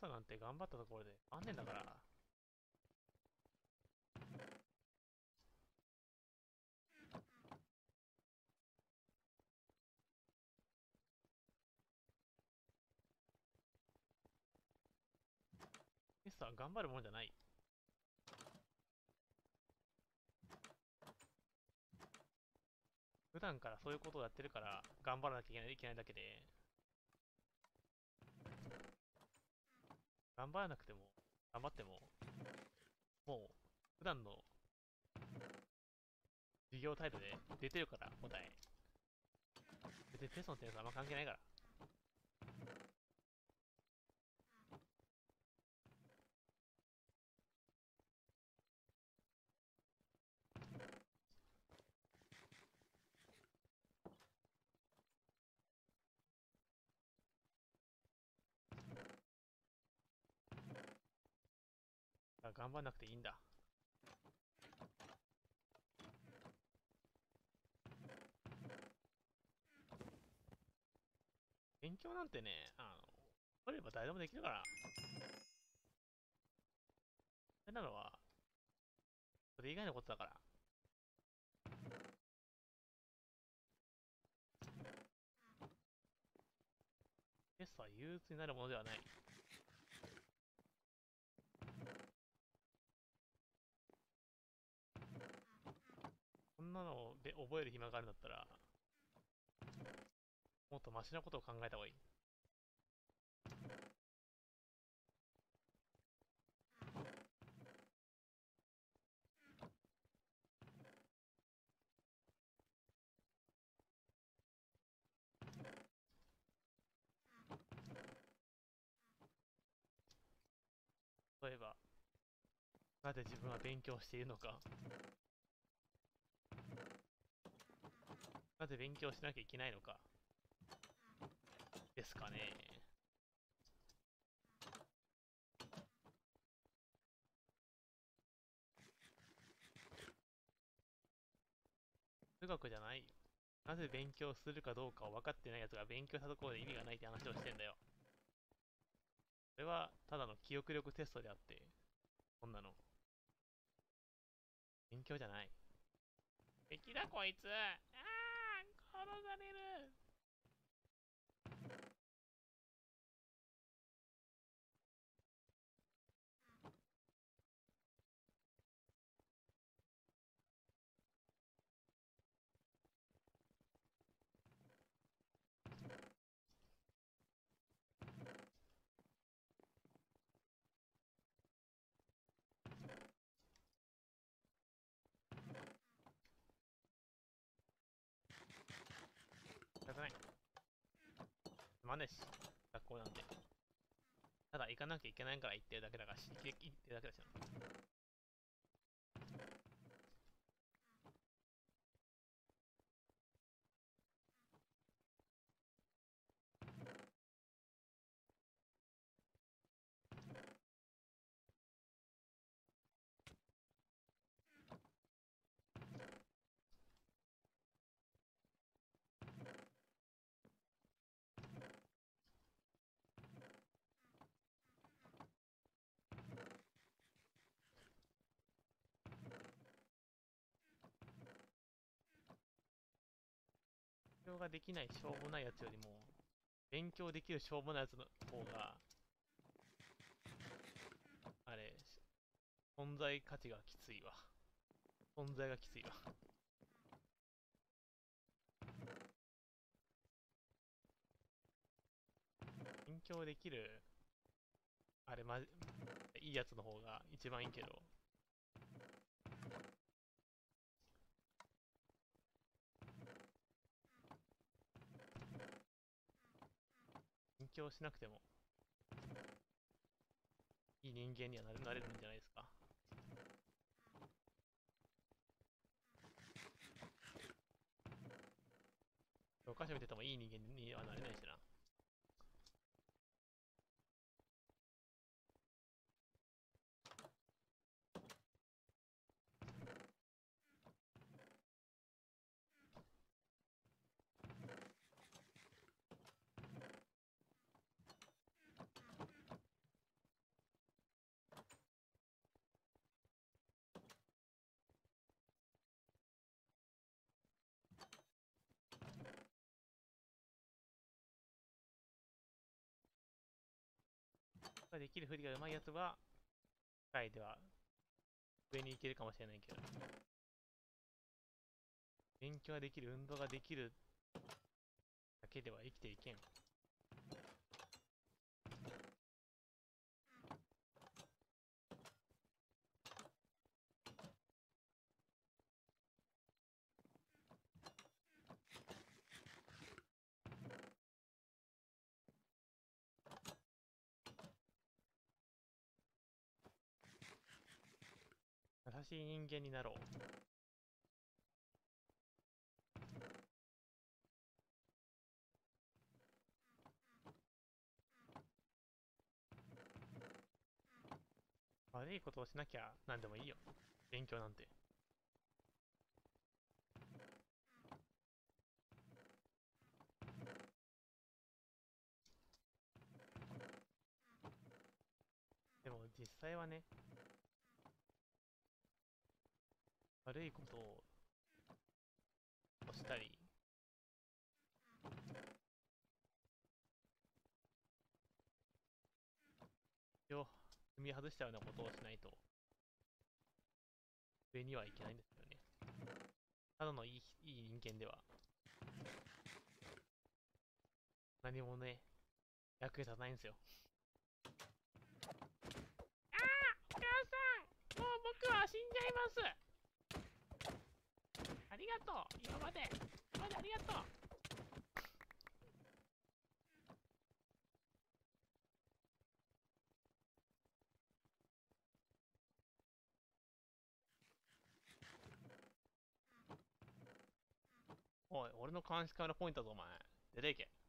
ストなんて頑張ったところであんねんだから。テストは頑張るもんじゃない。普段からそういうことをやってるから頑張らなきゃいけないだけで、頑張らなくても、頑張っても、もう普段の授業態度で出てるから、答え。別にテストの点数あんま関係ないから。だから頑張らなくていいんだ。勉強なんてね、取れば誰でもできるから。それなのは、それ以外のことだから。テストは憂鬱になるものではない。こんなので覚える暇があるんだったら、もっとマシなことを考えた方がいい。例えば、なぜ自分は勉強しているのか。なぜ勉強しなきゃいけないのか。ですかね。数学じゃないよ。なぜ勉強するかどうかを分かってない奴が勉強したところで意味がないって話をしてんだよ。それはただの記憶力テストであって、こんなの。勉強じゃない。敵だこいつ。殺される。仕方ない。つまんねえし。学校なんて。ただ行かなきゃいけないから行ってるだけだから、行ってるだけだしな。勉強ができないしょうもないやつよりも、勉強できるしょうもないやつの方が、あれ、存在価値がきついわ。存在がきついわ。勉強できる、あれ、いいやつの方が一番いいけど、勉強しなくてもいい人間にはなれるんじゃないですか。教科書見ててもいい人間にはなれないしな。 ができる振りが上手いやつは、世界では上に行けるかもしれないけど、勉強ができる、運動ができるだけでは生きていけん。優しい人間になろう。悪いことをしなきゃ何でもいいよ。勉強なんて。でも実際はね、悪いことをしたり、を踏み外したようなことをしないと上にはいけないんですよね。ただのいい人間では何もね、役に立たないんですよ。あー、お母さん、もう僕は死んじゃいます。ありがとう、今までありがとう。おい、俺の監視カメラポイントだぞ、お前。出ていけ。